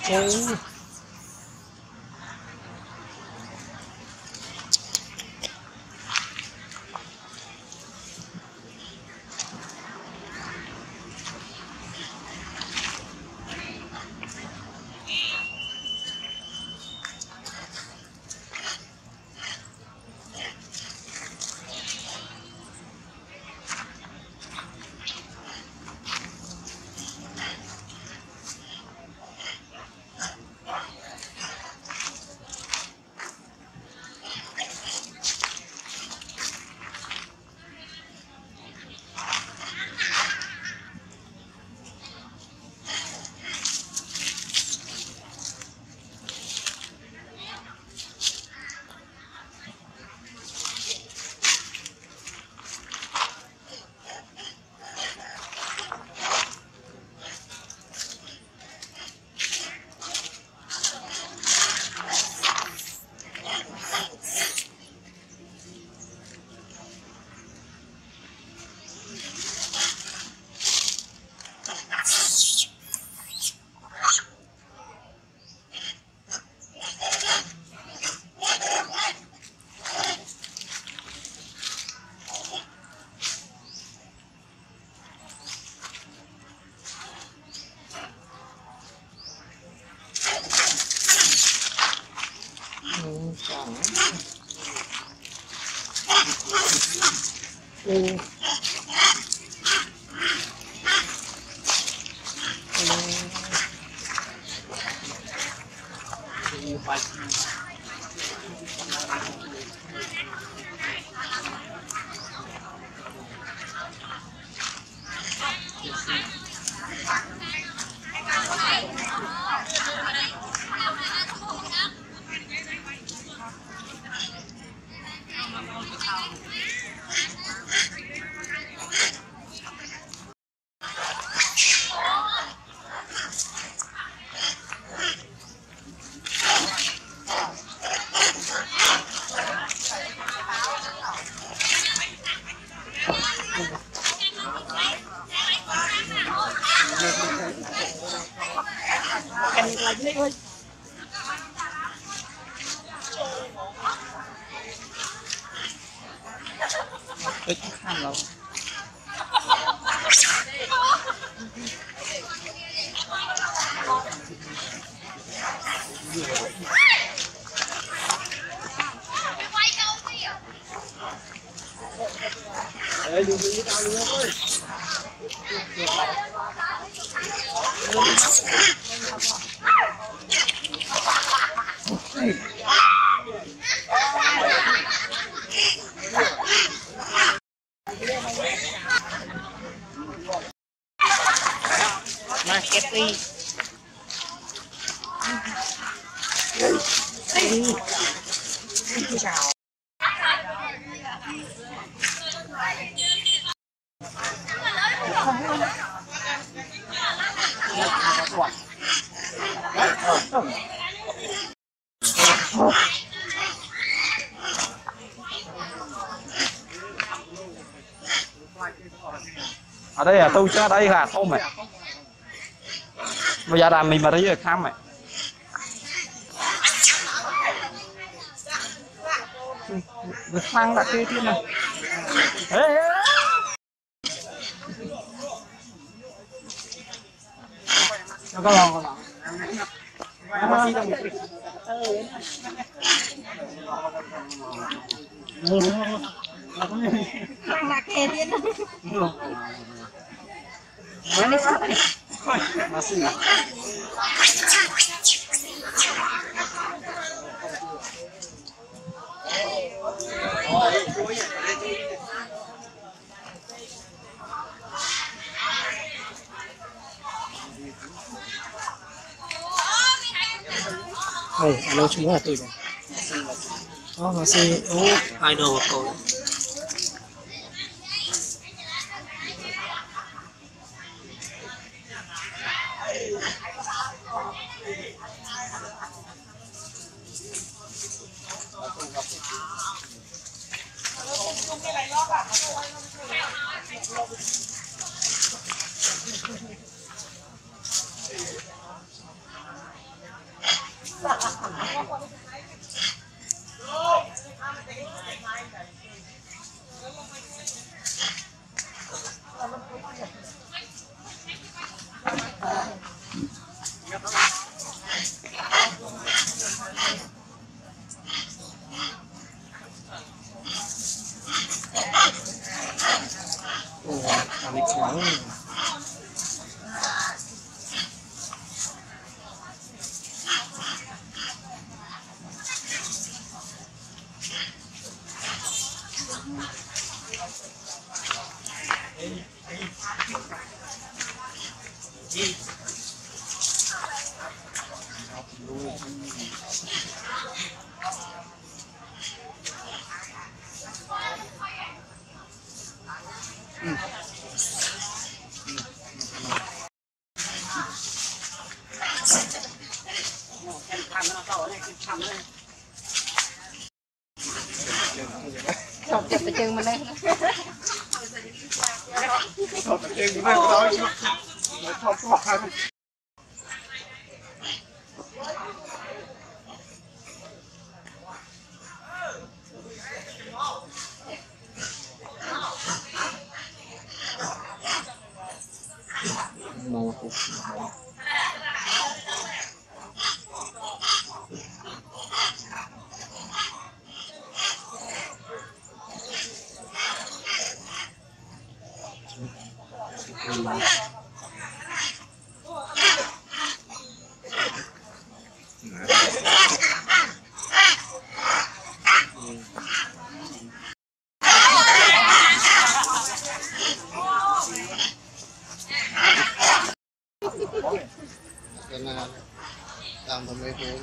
Ở đây là tôi cho đây là tôm này. Bây giờ là mình mà thấy được khám này. Được khoang đã kia kia này. Nó có lon không? Maci đâu một Thằng là kề tiên Maci. Alo chúng là tôi rồi. Maci, idol của cậu. chọc chụp cái chân mình lên chọc cái chân mình lên không có học hay không màu cục làm tầm mấy phố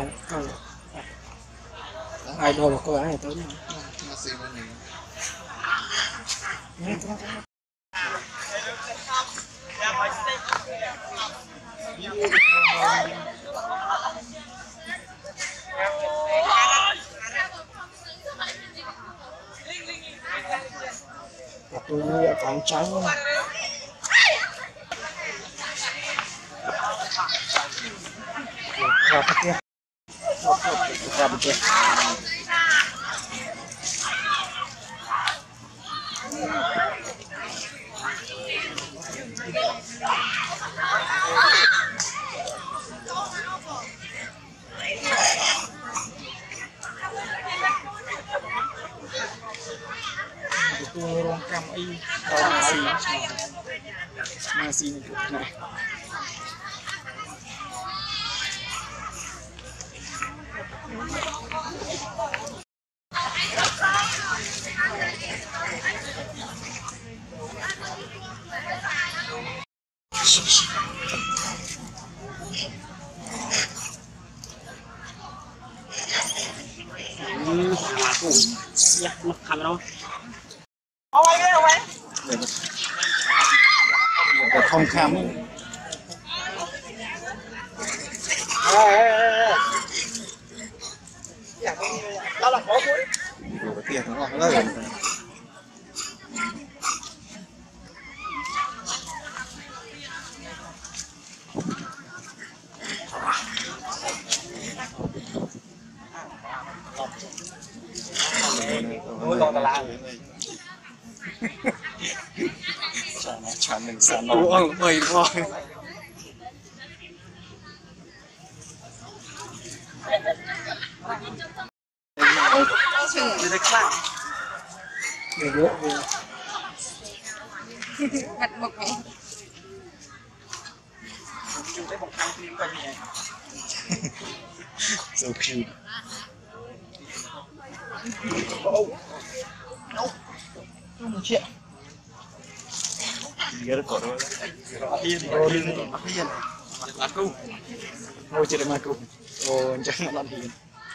ai đâu mà có ai tới Maci bên này tôi nuôi con trắng ra bên kia ra bên kia tôi rong cam y Maci này dạ mặt thầm đâu để không khám đó là khó cuối cái tiền nó rất là nuôi con tà la chả mình sẵn nó bầy thôi mặt mực này so cute một triệu Gỡ cổ rồi. Aku. Mau jadi aku. Oh, jangan lagi.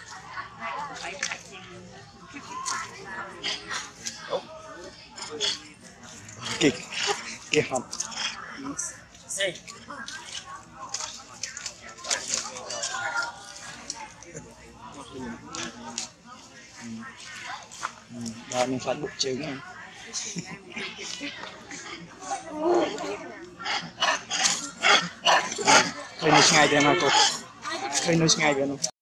Kik. Kik hot. Hey. Và mình phát bụng trứng này. Khơi nước ngay để mà cô. Khơi nước ngay để nó.